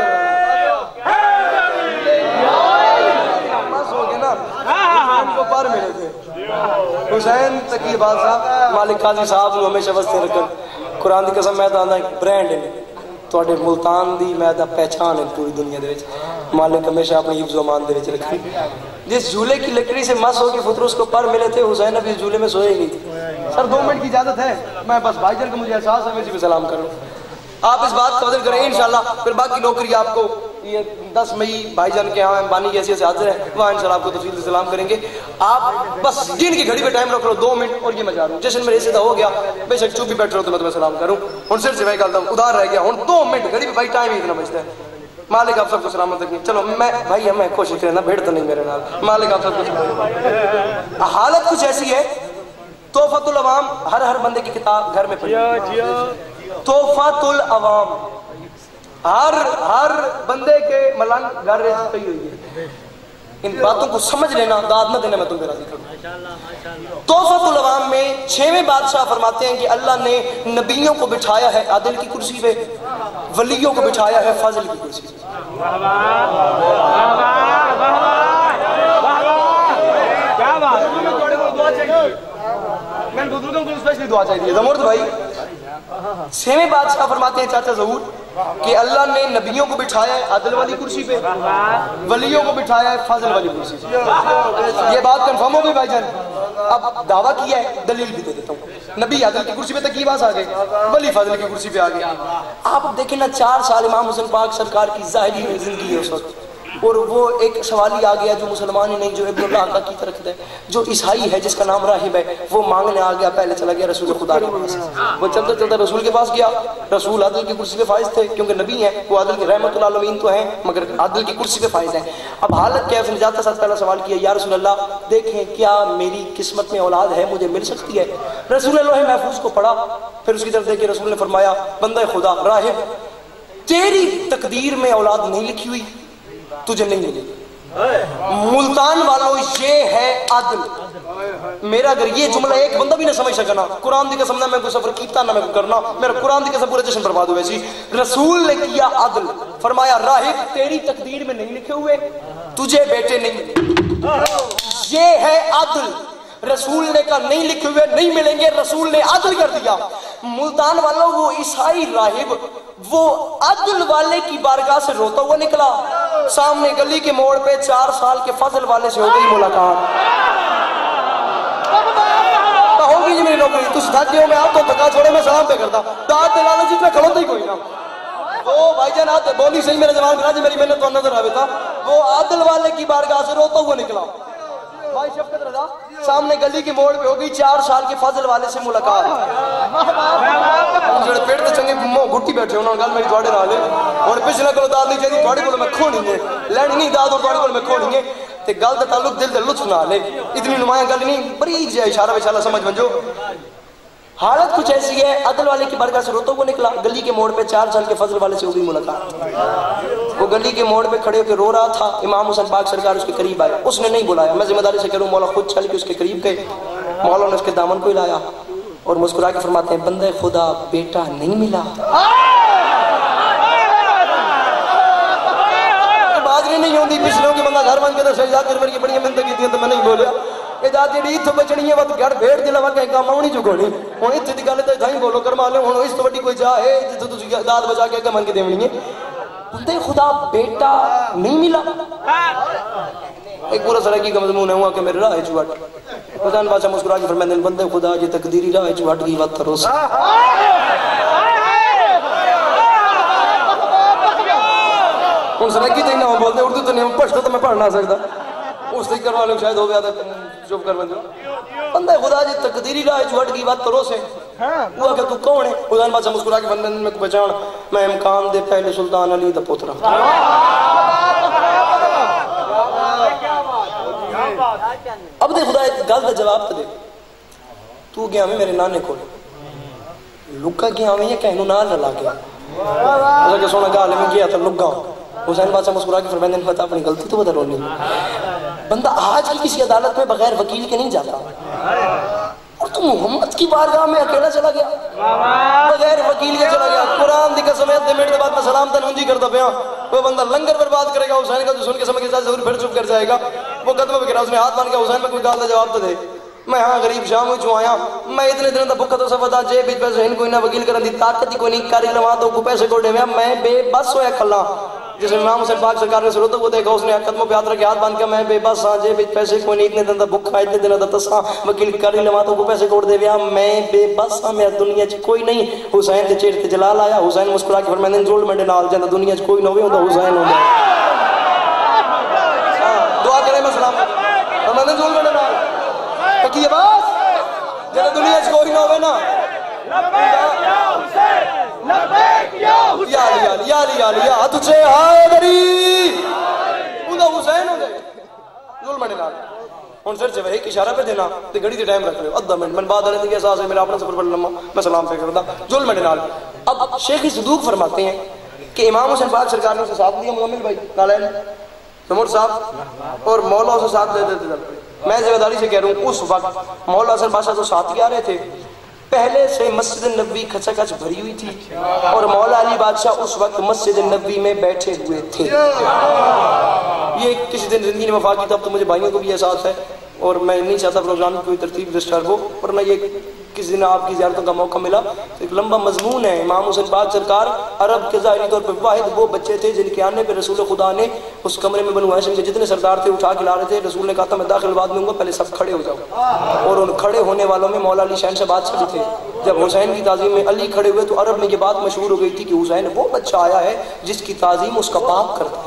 بس ہو گیا نا کو پار ملے تھے حسین کی بات صاحب مالک قاضی صاحب نو ہمیشہ واسطے رکھن قرآن دی قسم میں آندا ایک برانڈ ہے تواڈے ملتان دی میں دا پہچان ہے پوری دنیا دے وچ مالک ہمیشہ اپنی حفظ و امان دے وچ رکھے جس جھولے کی لکڑی سے مس ہو کے فطرس کو پر ملے تھے حسین ابھی اس جھولے میں سوئے ہی نہیں تھے سر 2 منٹ کی اجازت ہے میں بس بھائی جان کو مجھے احساس ہے میں سلام کروں آپ اس بات کا عدل کریں انشاءاللہ پھر باقی نوکری آپ کو یہ 10 مئی بھائی جان کے ہاں بانی کی حیثیت سے حاضر ہے وہاں انشاءاللہ آپ کو تفصیل سے سلام کریں گے آپ بس دن کی گھڑی پہ ٹائم رکھ لو 2 منٹ اور یہ میں جا رہا ہوں جشن میرے سیدھا ہو گیا بے شک چوپ بھی بیٹھ رہا ہوں تو میں تمہیں سلام کروں ہوں صرف سے میں کہتا ہوں ادھار رہ گیا ہوں 2 منٹ گھڑی پہ بھائی ٹائم ہی اتنا بچتا ہے مالک آپ سب کو سلامت رکھیں چلو میں بھائی میں کوشش کریں نا بھیڑ تو نہیں میرے نال مالک آپ سب کو سلامت حالت کچھ ایسی ہے تحفۃ العوام ہر بندے کی کتاب گھر میں پڑھی تحفۃ العوام ہر بندے کے ملنگ گھر رہی ہوئی ہے ان باتوں کو سمجھ لینا داد نہ دینا میں تم پہ راضی کروں تحفۃ العوام میں 6ویں بادشاہ فرماتے ہیں کہ اللہ نے نبیوں کو بٹھایا ہے عدل کی کرسی پہ ولیوں کو بٹھایا ہے فضل کی کرسی پہ کیا بات میں بزرگوں کو اسپیشلی دعا چاہیے زمرد بھائی 6ویں بادشاہ فرماتے ہیں چاچا ظہور کہ اللہ نے نبیوں کو بٹھایا ہے عدل والی کرسی پہ ولیوں کو بٹھایا ہے فضل والی کرسی پہ یہ بات کنفرم ہو گئی بھائی جان اب دعویٰ کیا ہے دلیل بھی دے دیتا ہوں نبی عدل کی کرسی پہ تک کی باز آ گئے ولی فضل کی کرسی پہ آ گئے آپ دیکھیں نا 4 سال امام حسین پاک سرکار کی ظاہری میں زندگی ہے اس وقت اور وہ ایک سوال ہی آ گیا جو مسلمان ہی نہیں جو ابن اللہ کا عقیدہ رکھتا ہے جو عیسائی ہے جس کا نام راہب ہے وہ مانگنے آ گیا پہلے چلا گیا رسول خدا کے پاس وہ چلتا چلتا رسول کے پاس گیا رسول عدل کی کرسی پہ فائز تھے کیونکہ نبی ہیں وہ عدل کی رحمت العالمین تو ہیں مگر عدل کی کرسی پہ فائز ہیں اب حالت کیا ہے اس نے جاتا ساتھ پہلا سوال کیا یا رسول اللہ دیکھیں کیا میری قسمت میں اولاد ہے مجھے مل سکتی ہے رسول اللہ محفوظ کو پڑھا پھر اس کی طرف دیکھ کے رسول نے فرمایا بندہ خدا راہب تیری تقدیر میں اولاد نہیں لکھی ہوئی تجھے نہیں ملے ملتان والوں یہ ہے عدل میرا اگر یہ جملہ ایک بندہ بھی نہ سمجھ سکا نا قرآن دی قسم نہ میں کوئی سفر کیتا نہ میں کوئی کرنا میرا قرآن دی قسم پورے جشن برباد ہوئے سی رسول نے کیا عدل فرمایا راہب تیری تقدیر میں نہیں لکھے ہوئے تجھے بیٹے نہیں ملے یہ ہے عدل رسول نے کہا نہیں لکھے ہوئے نہیں ملیں گے رسول نے عدل کر دیا ملتان والوں وہ عیسائی راہب وہ عدل والے کی بارگاہ سے روتا ہوا نکلا سامنے گلی کے موڑ پہ 4 سال کے فضل والے سے ہو گئی ملاقات ہوگی جی میری نوکری تُس دھاتی ہو میں آپ کو تھکا چھوڑے میں سلام پہ کرتا داد دلانا جس میں کھڑوتا ہی کوئی نہ وہ بھائی جان آتے بولی صحیح میرے جوان کرا جی میری محنت تو نظر آوے تھا وہ عدل والے کی بارگاہ سے روتا ہوا نکلا بھائی شفقت رضا سامنے گلی کی موڑ پہ ہو گئی 4 سال کے فضل والے سے ملاقات جڑے پیڑ تے چنگے گھٹی بیٹھے انہوں نے گل میری تواڈے نال اور پچھلا کولو داد نہیں چاہیے تواڈے کولو میں کھونی ہے لینی نہیں داد اور تواڈے کولو میں کھونی ہے تے گل دا تعلق دل دے لطف نال ہے اتنی نمایاں گل نہیں باریک جہا اشارہ انشاءاللہ سمجھ ونجو حالت کچھ ایسی ہے عدل والے کی بارگاہ سے روتا ہوا نکلا گلی کے موڑ پہ 4 سال کے فضل والے سے ہو گئی ملاقات وہ گلی کے موڑ پہ کھڑے ہو کے رو رہا تھا امام حسین پاک سرکار اس کے قریب آئے اس نے نہیں بلایا میں ذمہ داری سے کہہ رہا ہوں مولا خود چل کے اس کے قریب گئے مولا نے اس کے دامن کو ہلایا اور مسکرا کے فرماتے ہیں بندے خدا بیٹا نہیں ملا بازری نہیں ہوندی پچھلوں کی بندہ گھر بن کے تو سجدہ کر کے بڑی محنت کی تھی تو میں نہیں بولیا اجازت جڑی اتھوں بچنی ہے وقت گھر بھیڑ دی لوا کے کام آونی جو کھڑی ہن اتھے دی گل تے دھائی بولو کرما لے ہن اس تو بڑی کوئی جا ہے جتھے تسی داد بجا کے کمن کے دیونی ہے بندے خدا بیٹا نہیں ملا ایک پورا سرکی کا مضمون ہے ہوا کہ میرے راہ جو ہٹ حسین بادشاہ مسکرا کے فرماتے ہیں بندے خدا یہ تقدیری راہ جو ہٹ گئی وقت روز ہن سرکی تے نہ بولتے اردو تو نہیں پشتو تو میں پڑھ نہ سکتا اس سے کروا لوں شاید ہو گیا تھا چپ کر بندے بندے خدا جی تقدیری راہ جو ہٹ گئی بات کرو سے وہ کہ تو کون ہے حسین بادشاہ مسکرا کے بندے میں کو پہچان میں امکان دے پہلے سلطان علی دا پوترا اب دے خدا ایک گل دا جواب دے تو گیا میں میرے نانے کو لکا گیا میں یہ کہنو نال رلا گیا ایسا کہ سونا گالے میں گیا تھا لگا حسین بادشاہ مسکرا کے فرماتے ہیں اپنی غلطی تو بتا رونی بندہ آج بھی کسی عدالت میں بغیر وکیل کے نہیں جاتا اور تو محمد کی بارگاہ میں اکیلا چلا گیا بغیر وکیل کے چلا گیا قرآن دی قسم ہے 10 منٹ کے بعد میں سلام تنونجی کرتا پیا وہ بندہ لنگر برباد کرے گا حسین کا جو سن کے سمجھ کے ساتھ ضرور پھر چپ کر جائے گا وہ قدمہ بھی کرا اس نے ہاتھ مان کے حسین میں کوئی گال دا جواب تو دے میں ہاں غریب شام جو آیا میں اتنے دنوں دا بھکا تو سفدا جے بچ پیسے ان کوئی نہ وکیل کرن دی طاقت ہی کوئی نہیں کاری لوا تو کو پیسے کو دیویا میں بے بس ہویا کھلا جس امام حسین پاک سرکار نے سلوت کو دیکھا اس نے قدموں پہ ہاتھ رکھ کے ہاتھ باندھ کے میں بے بس ہاں جے بچ پیسے کوئی نہیں اتنے دنوں دا بھکا اتنے دنوں دا تسا وکیل کاری لوا تو کو پیسے کو دیویا میں بے بس ہاں میں دنیا چ کوئی نہیں حسین دے چہرے تے جلال آیا حسین مسکرا کے فرمایا انرول منڈے نال جندا دنیا چ کوئی نہ ہوے ہوندا حسین ہوندا دعا کرے میں سلام فرمایا انرول منڈے نال کی آواز جندا دنیا چ کوئی نہ ہوے نا لبیک یا حسین لبیک یا حسین یا علی یا علی یا تجھے حیدری اوندا حسین ہو جائے ظلم نے نال ہن سر سے ایک اشارہ پہ دینا تے گھڑی دے ٹائم رکھ لو آدھا منٹ من بعد آنے تے احساس ہے میرا اپنا سفر بڑا لمبا میں سلام پہ کردا ظلم نے نال اب شیخ صدوق فرماتے ہیں کہ امام حسین پاک سرکار نے اسے ساتھ دیا مزمل بھائی نالین تمور صاحب اور مولا اسے ساتھ دے دیتے تھے میں ذمہ داری سے کہہ رہا ہوں اس وقت مولا حسن بادشاہ تو ساتھ ہی آ رہے تھے پہلے سے مسجد نبوی کھچا کھچ بھری ہوئی تھی اور مولا علی بادشاہ اس وقت مسجد نبوی میں بیٹھے ہوئے تھے یہ کسی دن زندگی نے وفا کی تب تو مجھے بھائیوں کو بھی احساس ہے اور میں نہیں چاہتا پروگرام کی کوئی ترتیب ڈسٹرب ہو ورنہ یہ کسی دن آپ کی زیارتوں کا موقع ملا تو ایک لمبا مضمون ہے امام حسین پاک سرکار عرب کے ظاہری طور پر واحد وہ بچے تھے جن کے آنے پہ رسول خدا نے اس کمرے میں بنو ہاشم کے جتنے سردار تھے اٹھا کے لا رہے تھے رسول نے کہا تھا میں داخل بعد میں ہوں گا پہلے سب کھڑے ہو جاؤ اور ان کھڑے ہونے والوں میں مولا علی شہنشاہ بادشاہ بھی تھے جب حسین کی تعظیم میں علی کھڑے ہوئے تو عرب میں یہ بات مشہور ہو گئی تھی کہ حسین وہ بچہ آیا ہے جس کی تعظیم اس کا باپ کرتا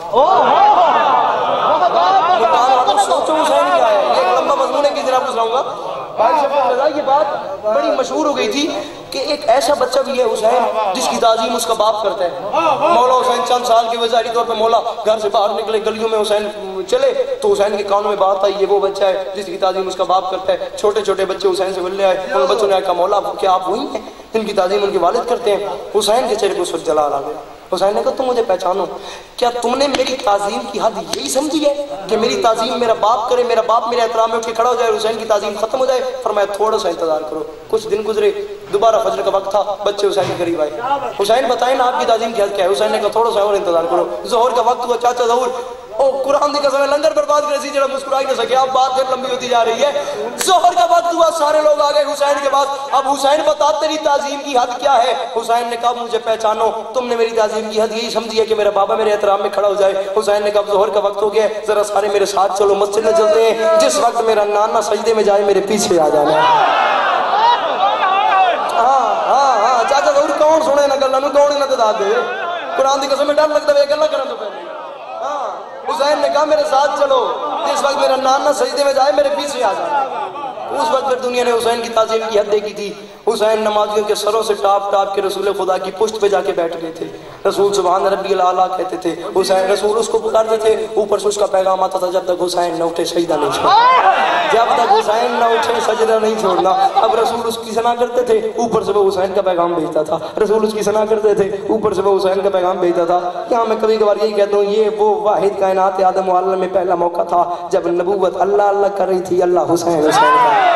سوچو حسین کیا ہے یہ ایک لمبا مضمون ہے کس دن آپ کو سناؤں گا بھائی شفیع رضا یہ بات بڑی مشہور ہو گئی تھی کہ ایک ایسا بچہ بھی ہے حسین جس کی تعظیم اس کا باپ کرتا ہے مولا حسین چند سال کے ظاہری طور پہ مولا گھر سے باہر نکلے گلیوں میں حسین چلے تو حسین کے کانوں میں بات آئی یہ وہ بچہ ہے جس کی تعظیم اس کا باپ کرتا ہے چھوٹے چھوٹے بچے حسین سے ملنے آئے ان بچوں نے کہا مولا کیا آپ وہی ہیں جن کی تعظیم ان کے والد کرتے ہیں حسین کے چہرے کو اس وقت جلال آ گیا حسین نے کہا تم مجھے پہچانو کیا تم نے میری تعظیم کی حد یہی سمجھی ہے کہ میری تعظیم میرا باپ کرے میرا باپ میرے احترام میں اٹھ کے کھڑا ہو جائے حسین کی تعظیم ختم ہو جائے فرمایا تھوڑا سا انتظار کرو کچھ دن گزرے دوبارہ فجر کا وقت تھا بچے حسین کے قریب آئے حسین بتائیں نا آپ کی تعظیم کی حد کیا ہے حسین نے کہا تھوڑا سا اور انتظار کرو ظہر کا وقت ہوا چاچا ظہور او قرآن دی قسم ہے لنگر برباد کرے سی جڑا مسکرائی نہ سکے اب بات پھر لمبی ہوتی جا رہی ہے ظہر کا وقت ہوا سارے لوگ آ گئے حسین کے پاس اب حسین بتا تیری تعظیم کی حد کیا ہے حسین نے کہا مجھے پہچانو تم نے میری تعظیم کی حد یہی سمجھی ہے کہ میرا بابا میرے احترام میں کھڑا ہو جائے حسین نے کہا ظہر کا وقت ہو گیا ہے ذرا سارے میرے ساتھ چلو مسجد میں چلتے ہیں جس وقت میرا نانا سجدے میں جائے میرے پیچھے آ جانا ہاں چاچا ظہور کون سنے نہ گلہ نو کون نہ داد دے قرآن دی قسم میں ڈر لگتا ہے گلا کرن تو پہلے حسین نے کہا میرے ساتھ چلو جس وقت میرا نانا سجدے میں جائے میرے پیچھے آ جائے اس وقت پھر دنیا نے حسین کی تعظیم کی حد دیکھی تھی حسین نمازیوں کے سروں سے ٹاپ ٹاپ کے رسول خدا کی پشت پہ جا کے بیٹھ گئے تھے رسول سبحان ربی الاعلیٰ کہتے تھے حسین رسول اس کو پکارتے تھے اوپر سے اس کا پیغام آتا تھا جب تک حسین نہ اٹھے سجدہ نہیں چھوڑنا جب تک حسین نہ اٹھے سجدہ نہیں چھوڑنا اب رسول اس کی ثنا کرتے تھے اوپر سے وہ حسین کا پیغام بھیجتا تھا رسول اس کی ثنا کرتے تھے اوپر سے وہ حسین کا پیغام بھیجتا تھا یہاں میں کبھی کبھار یہی کہتا ہوں یہ وہ واحد کائنات آدم و عالم میں پہلا موقع تھا جب نبوت اللہ اللہ کر رہی تھی اللہ حسین حسین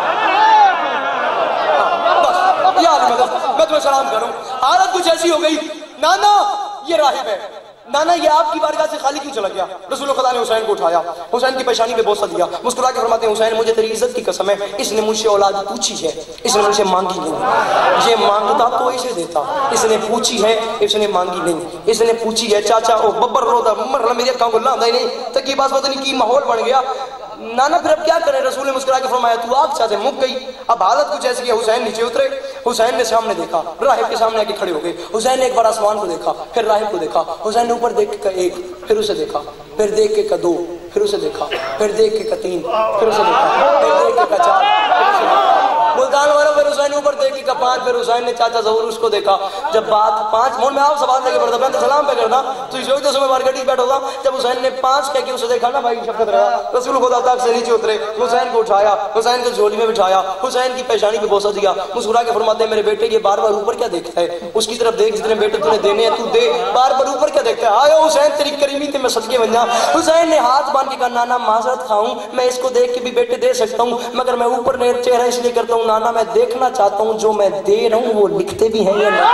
میں تمہیں سلام کروں حالت کچھ ایسی ہو گئی نانا یہ راہب ہے نانا یہ آپ کی بارگاہ سے خالی کیوں چلا گیا رسول خدا نے حسین کو اٹھایا حسین کی پیشانی پہ بوسہ دیا مسکرا کے فرماتے ہیں حسین مجھے تیری عزت کی قسم ہے اس نے مجھ سے اولاد پوچھی ہے اس نے مجھ سے مانگی نہیں یہ مانگتا تو اسے دیتا اس نے پوچھی ہے اس نے مانگی نہیں اس نے پوچھی ہے چاچا او ببر رودا مرلا میری اکھاں کو لاندہ ہی نہیں تک یہ بات پتہ نہیں کی ماحول بن گیا نانا پھر اب کیا کریں رسول نے مسکرا کے فرمایا تو آگ چاہتے مک گئی اب حالت کچھ ایسی ہے حسین نیچے اترے حسین نے سامنے دیکھا راہب کے سامنے آ کے کھڑے ہو گئے حسین نے ایک بار آسمان کو دیکھا پھر راہب کو دیکھا حسین نے اوپر دیکھ کے ایک پھر اسے دیکھا پھر دیکھ کے کا دو پھر اسے دیکھا پھر دیکھ کے کا تین پھر اسے دیکھا پھر دیکھ کے کا چار پھر اسے دیکھا ملتان والا پھر حسین اوپر دیکھ کے کا پانچ پھر حسین نے چاچا ظہور اس کو دیکھا جب بات پانچ مون میں آپ سوال لے کے پڑھتا میں تو سلام پہ کرتا تو اس وقت میں مارکیٹ بیٹھا تھا جب حسین نے پانچ کہہ کے اسے دیکھا نا بھائی شفقت رہا رسول خدا تک سے نیچے اترے حسین کو اٹھایا حسین کو جھولی میں بٹھایا حسین کی پیشانی پہ بوسہ دیا مسکرا کے فرماتے ہیں میرے بیٹے یہ بار بار اوپر کیا دیکھتا ہے اس کی طرف دیکھ جتنے بیٹے تُو نے دینے ہیں تو دے بار بار اوپر کیا دیکھتا ہے آیا حسین تیری کریمی تھی میں صدقے بن جا حسین نے ہاتھ باندھ کے کہا نانا معذرت کھاؤں میں اس کو دیکھ کے بھی بیٹے دے سکتا ہوں مگر میں اوپر نے چہرہ اس لیے کرتا ہوں نانا میں دیکھنا چاہتا ہوں جو میں دے رہا ہوں وہ لکھتے بھی ہیں یا نہیں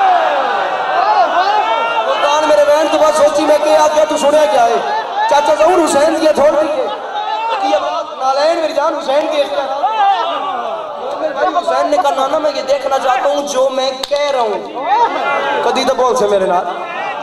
سلطان میرے بہن تو بات سوچی میں کہ آ گیا تو سنیا کیا ہے چاچا ظہور حسین دیا چھوڑ دیئے नालैन मेरी जान हुसैन की हुसैन ने कहा नाना मैं ये देखना चाहता हूँ जो मैं कह रहा हूँ। कदी तो बोल से मेरे नाल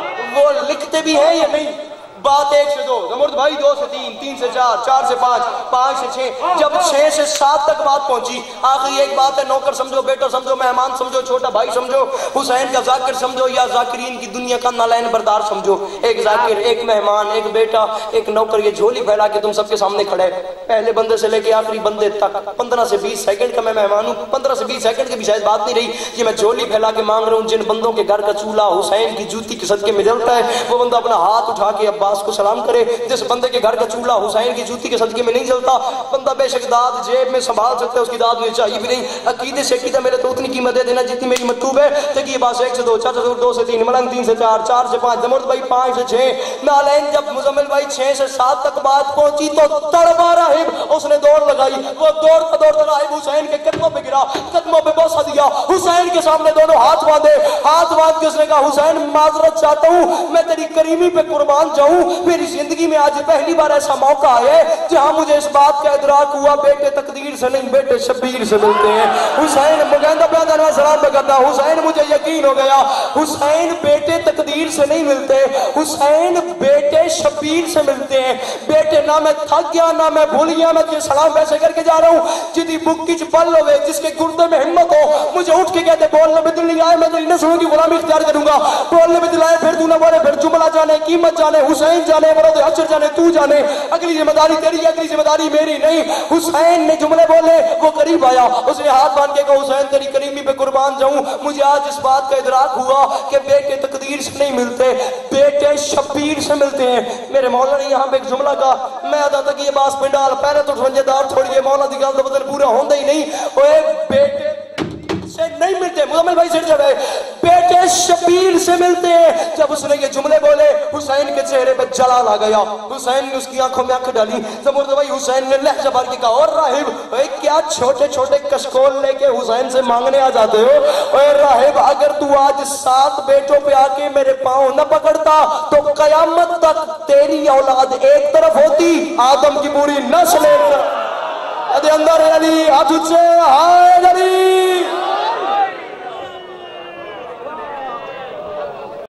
वो लिखते भी हैं या नहीं। बात 1 से 2, जमुर्द भाई 2 से 3, 3 से 4, 4 से 5, 5 से 6, जब 6 से 7 तक बात पहुंची आखिरी एक बात है, नौकर समझो, बेटा समझो, मेहमान समझो, छोटा भाई समझो, हुसैन का जाकिर समझो या जाकिरीन की दुनिया का नालैन बरदार समझो। एक जाकिर, एक मेहमान, एक बेटा, एक नौकर, ये झोली फैला के तुम सबके सामने खड़े है, पहले बंदे से लेके आखिरी बंदे तक 15 से 20 सेकंड का मैं मेहमान हूँ। 15 से 20 सेकंड की भी शायद बात नहीं रही कि मैं झोली फैला के मांग रहा हूँ। जिन बंदों के घर का चूल्हा हुसैन की जूती के सदके में जलता है वो बंदा अपना हाथ उठा के अब्बास को सलाम करे। जिस बंदे के घर का चूल्हा हुसैन की जूती के सदके में नहीं जलता बंदा बेशक दाद जेब में संभाल सकता है, उसकी दाद मुझे चाहिए भी नहीं। अकीदे से अकीदा मेरे तो उतनी कीमत दे देना जितनी मेरी मतलूब है। देखिए बात 1 से 2, 4 से 2 से 3, मलंग 3 से 4, 4 से 5, जमुर्द भाई 5 से 6, नालैन जब मुजम्मिल भाई 6 से 7 तक बात पहुंची तो तड़पा राहिब उसने दौड़ लगाई। वो दौड़ता राहिब हुसैन के कदमों पे गिरा, कदमों पे बोसा दिया, हुसैन के सामने दोनों हाथ बांधे, हाथ बांध के उसने कहा हुसैन माजरत चाहता हूँ, मैं तेरी करीमी पे कुर्बान जाऊं। मेरी जिंदगी में आज पहली बार ऐसा मौका है जहां मुझे इस बात का इदराक हुआ बेटे तकदीर से नहीं बेटे शब्बीर से मिलते हैं। हुसैन सलाम करता, हुसैन मुझे यकीन हो गया हुसैन बेटे तकदीर से नहीं मिलते, हुसैन बेटे शब्बीर से मिलते हैं। बेटे ना मैं थक गया ना मैं भूल गया, मैं तुझे सलाम वैसे करके जा रहा हूँ जिदी बुक की पल हो गए, जिसके गुर्दे में हिम्मत हो मुझे उठ के कहते बोलने में दिल नहीं आए, मैं तेरी नस्लों की गुलामी इख्तियार करूंगा। बोलने में दिल आए फिर तू ना बोले, फिर जुमला जाने, कीमत जाने, हुसैन जाने, मरद अशर जाने, तू जाने, अगली जिम्मेदारी तेरी, अगली जिम्मेदारी मेरी नहीं। हुसैन ने जुमले बोले, वो करीब आया, उसने हाथ बांध के कहा हुसैन तेरी करीमी पे कुर्बान जाऊं। मुझे आज इस बात का इदराक हुआ कि बेटे तकदीर से नहीं मिलते, बेटे शब्बीर से मिलते हैं। मेरे मौला ने यहाँ पे एक जुमला कहा, मैं अदा तक ये बास पिंडाल पहले तो समझदार छोड़िए, मौला दी गल तो बदल पूरा होता ही नहीं। ओए बेटे से नहीं मिलते, मुजम्मिल भाई सिर जब है, बेटे शबीर से मिलते हैं। जब उसने ये जुमले बोले हुसैन के चेहरे पे जलाल आ गया, हुसैन ने उसकी आंखों में आंख डाली। जमुर्द भाई हुसैन ने लहजा भर के कहा और राहिब क्या छोटे छोटे कशकोल लेके हुसैन से मांगने आ जाते हो? ओए राहिब अगर तू आज 7 बेटों पे आके मेरे पांव न पकड़ता तो कयामत तक तेरी औलाद एक तरफ होती, आदम की पूरी नस्ल एक तरफ। अंदर अली हाथ उच्चे, हाय अली